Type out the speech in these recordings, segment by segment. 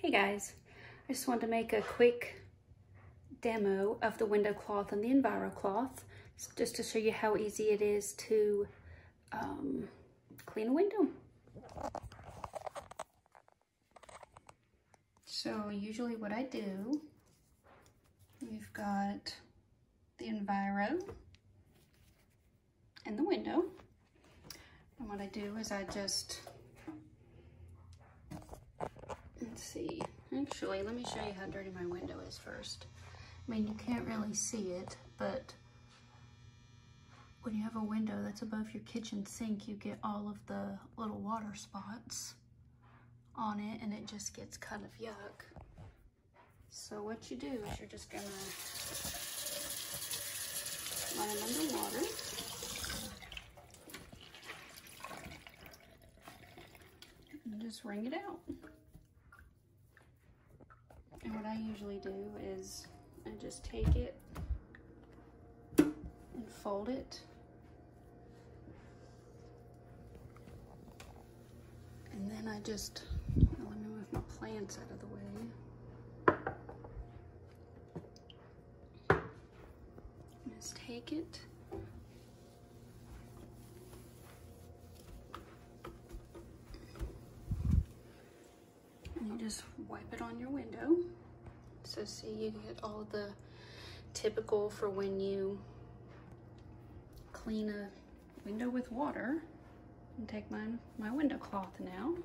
Hey guys, I just wanted to make a quick demo of the window cloth and the Enviro cloth, just to show you how easy it is to clean a window. So usually what I do, we've got the Enviro and the window. And what I do is I just, let's see, actually, let me show you how dirty my window is first. I mean, you can't really see it, but when you have a window that's above your kitchen sink, you get all of the little water spots on it, and it just gets kind of yuck. So what you do is you're just gonna run them under water. And just wring it out. And what I usually do is I just take it and fold it. And then I just, let me move my plants out of the way. Just take it. And you just wipe it on your window. So see, you get all the typical for when you clean a window with water. And take my window cloth now.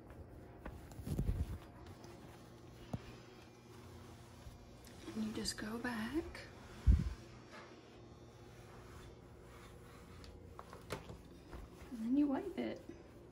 And you just go back. And then you wipe it.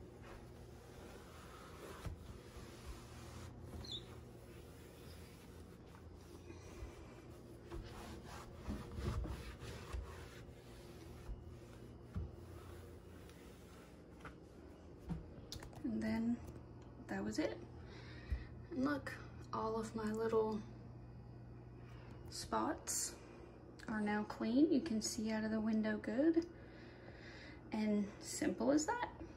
And then that was it. And look, all of my little spots are now clean. You can see out of the window good. And simple as that.